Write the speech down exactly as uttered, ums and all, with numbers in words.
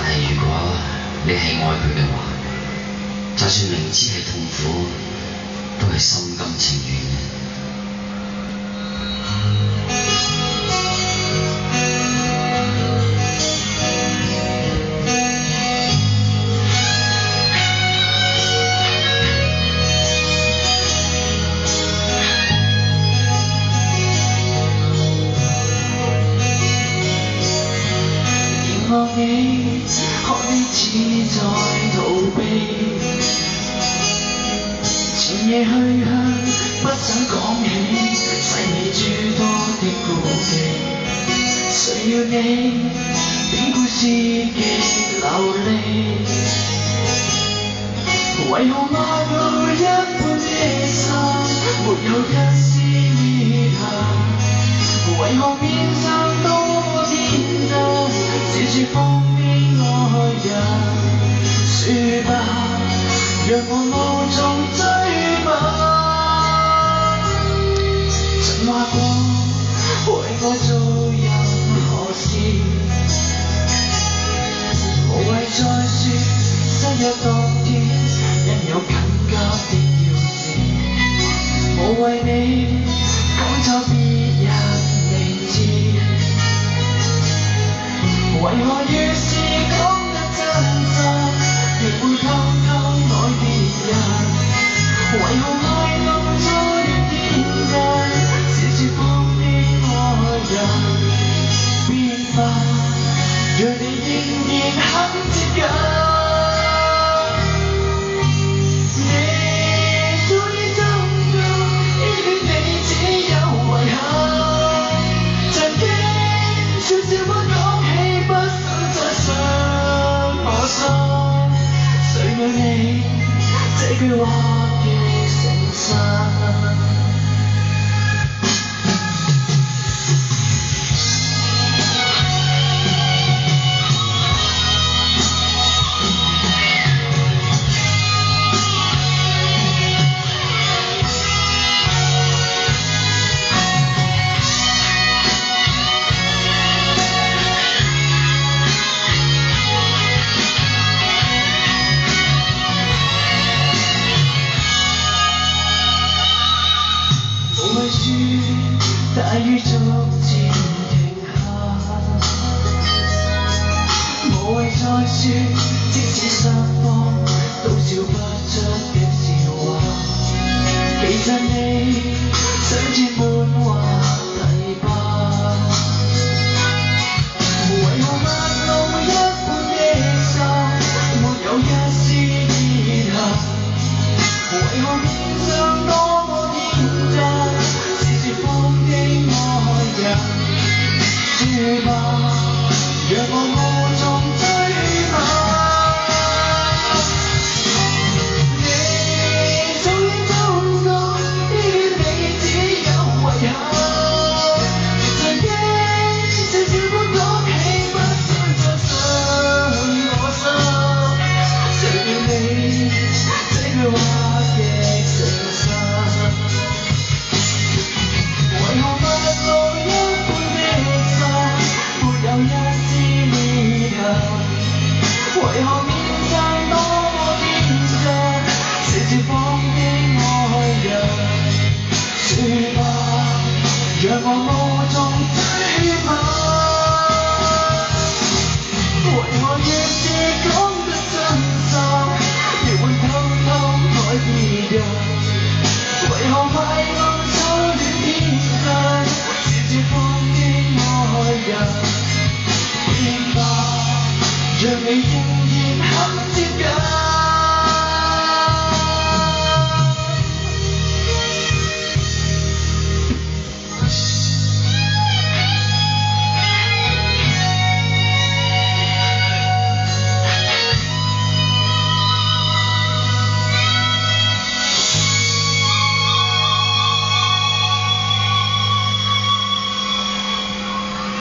係如果你係愛佢嘅話，就算明知係痛苦，都係心甘情願嘅。 望你，看你似在逃避，前夜去向，不想講起，細微諸多的顧忌。誰要你編故事極流利？為何愛到一半的心，沒有一絲裂痕？為何面上多麼天真？只是瘋癲愛人，說吧，讓我無從追問。曾話過為我做任何事，無謂再說失約當天，因有緊急的要事，無謂你趕走別人明知。為何越是講得真心，越會偷偷愛別人？為何愛到初遇天真，只是瘋癲愛人？變吧，讓你仍然很接近。你早已心中依戀你，只有遺憾。曾經說笑不講起，不想再傷我心。誰愛你這句話極誠實？大雨逐漸停下，無謂再說，即使失望都笑不出的笑話。其實你想接滿懷